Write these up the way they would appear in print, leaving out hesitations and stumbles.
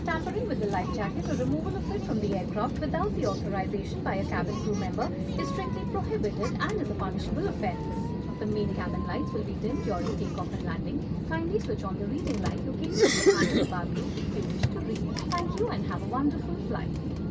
Tampering with the life jacket or removal of it from the aircraft without the authorization by a cabin crew member is strictly prohibited and is a punishable offence. The main cabin lights will be dimmed during takeoff and landing. Kindly switch on the reading light located behind the above you if you wish to read. Thank you and have a wonderful flight.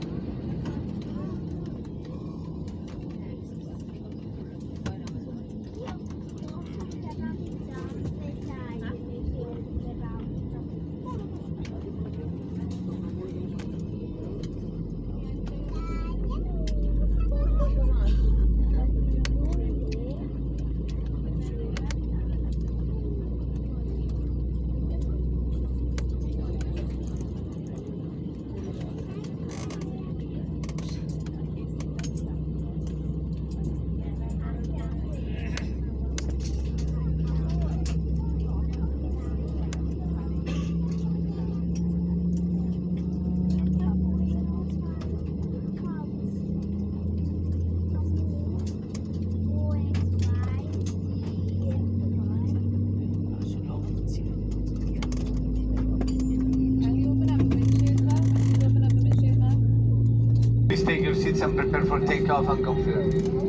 Please take your seats and prepare for takeoff and confirm.